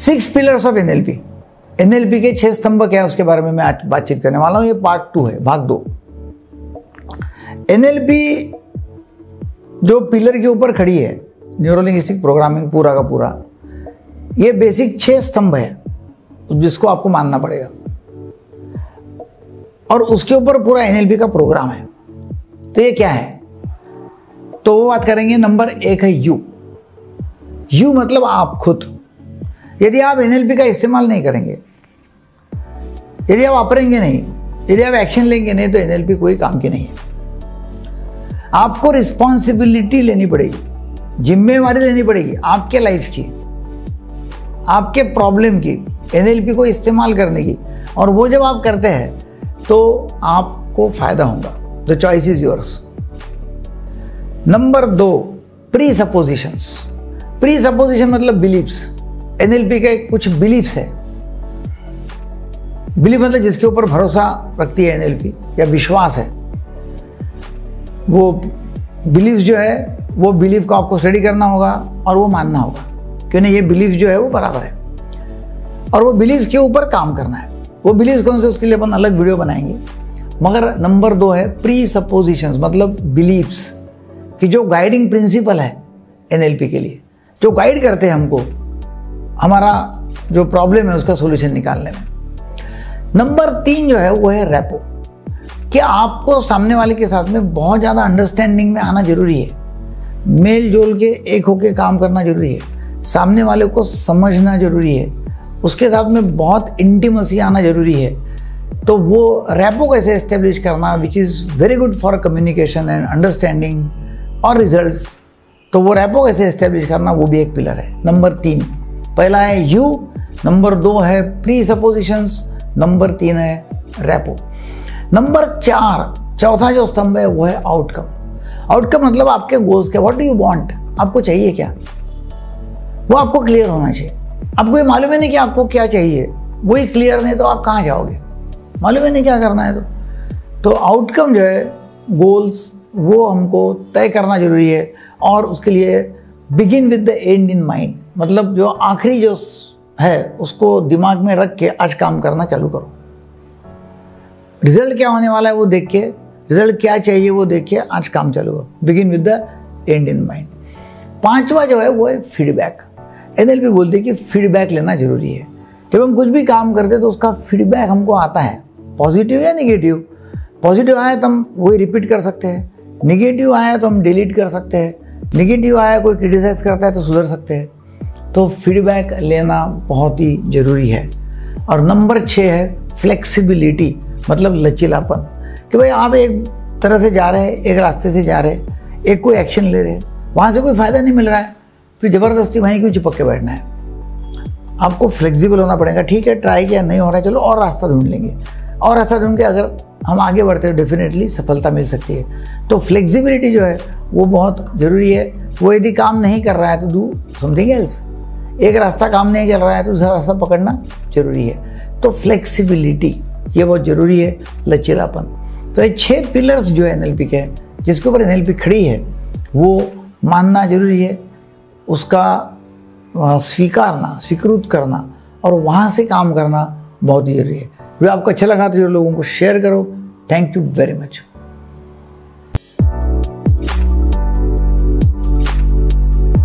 6 pillars of NLP. NLP के 6 स्तंभ क्या है उसके बारे में मैं आज बातचीत करने वाला हूं। ये पार्ट 2 है, भाग 2। एनएलपी जो पिलर के ऊपर खड़ी है, न्यूरो लिंग्विस्टिक प्रोग्रामिंग पूरा का पूरा, ये बेसिक 6 स्तंभ है जिसको आपको मानना पड़ेगा, और उसके ऊपर पूरा एनएलपी का प्रोग्राम है। तो ये क्या है, तो वो बात करेंगे। नंबर 1 है यू। यू मतलब आप खुद। यदि आप एनएलपी का इस्तेमाल नहीं करेंगे, यदि आप वापरेंगे नहीं, यदि आप एक्शन लेंगे नहीं, तो एनएलपी कोई काम की नहीं है। आपको रिस्पॉन्सिबिलिटी लेनी पड़ेगी, जिम्मेवारी लेनी पड़ेगी आपके लाइफ की, आपके प्रॉब्लम की, एनएलपी को इस्तेमाल करने की। और वो जब आप करते हैं तो आपको फायदा होगा। The choice is yours. Number 2, presuppositions. Presupposition मतलब बिलीव्स। एनएलपी के कुछ बिलीव्स है। बिलीव मतलब जिसके ऊपर भरोसा रखती है एनएलपी, या विश्वास है। वो बिलीव्स जो है, वो बिलीव को आपको स्टडी करना होगा और वो मानना होगा, क्योंकि ये बिलीव्स जो है वो बराबर है, और वो बिलीव्स के ऊपर काम करना है। वो बिलीव्स कौन से, उसके लिए अपन अलग वीडियो बनाएंगे। मगर नंबर 2 है प्री सपोजिशंस, मतलब बिलीव्स कि जो गाइडिंग प्रिंसिपल है एनएलपी के लिए, जो गाइड करते हैं हमको हमारा जो प्रॉब्लम है उसका सॉल्यूशन निकालने में। नंबर 3 जो है वो है रैपो, कि आपको सामने वाले के साथ में बहुत ज़्यादा अंडरस्टैंडिंग में आना जरूरी है, मेल जोल के एक होके काम करना जरूरी है, सामने वाले को समझना जरूरी है, उसके साथ में बहुत इंटीमेसी आना जरूरी है। तो वो रैपो कैसे एस्टेब्लिश करना, which is very good for communication and understanding और रिजल्ट्स। तो वो रैपो कैसे एस्टेब्लिश करना, वो भी एक पिलर है। नंबर 3, पहला है यू, नंबर 2 है प्री सपोजिशंस, नंबर 3 है रैपो। नंबर 4, चौथा जो स्तंभ है वो है आउटकम। आउटकम मतलब आपके गोल्स क्या, व्हाट डू यू वांट, आपको चाहिए क्या, वो आपको क्लियर होना चाहिए। आपको ये मालूम है नहीं कि आपको क्या चाहिए, वही क्लियर नहीं तो आप कहाँ जाओगे, मालूम है नहीं क्या करना है। तो आउटकम जो है, गोल्स, वो हमको तय करना जरूरी है, और उसके लिए begin with the end in mind, मतलब जो आखिरी जो है उसको दिमाग में रख के आज काम करना चालू करो। रिजल्ट क्या होने वाला है वो देख के, रिजल्ट क्या चाहिए वो देख के आज काम चालू करो। Begin with the end in mind. 5वां जो है वो है फीडबैक। एनएलपी बोलती है कि फीडबैक लेना जरूरी है। जब हम कुछ भी काम करते हैं तो उसका फीडबैक हमको आता है, पॉजिटिव या निगेटिव। पॉजिटिव आया तो हम वही रिपीट कर सकते हैं, निगेटिव आया तो हम डिलीट कर सकते हैं, निगेटिव आया कोई क्रिटिसाइज करता है तो सुधर सकते हैं। तो फीडबैक लेना बहुत ही जरूरी है। और नंबर 6 है फ्लेक्सिबिलिटी, मतलब लचीलापन, कि भाई आप एक तरह से जा रहे हैं, एक रास्ते से जा रहे हैं, एक कोई एक्शन ले रहे हैं, वहाँ से कोई फायदा नहीं मिल रहा है, फिर ज़बरदस्ती वहीं क्यों चिपक के बैठना है। आपको फ्लेक्सिबल होना पड़ेगा। ठीक है, ट्राई किया, नहीं हो रहा है, चलो और रास्ता ढूंढ लेंगे, और रास्ता ढूंढ के अगर हम आगे बढ़ते हैं डेफिनेटली सफलता मिल सकती है। तो फ्लेक्सिबिलिटी जो है वो बहुत ज़रूरी है। वो यदि काम नहीं कर रहा है तो डू समथिंग एल्स। एक रास्ता काम नहीं चल रहा है तो दूसरा रास्ता पकड़ना जरूरी है। तो फ्लेक्सिबिलिटी ये बहुत ज़रूरी है, लचीलापन। तो ये 6 पिलर्स जो है एनएलपी के, जिसके ऊपर एनएलपी खड़ी है, वो मानना जरूरी है, उसका स्वीकारना, स्वीकृत करना और वहाँ से काम करना बहुत ही जरूरी है। जो आपको अच्छा लगा तो जो लोगों को शेयर करो। Thank you very much.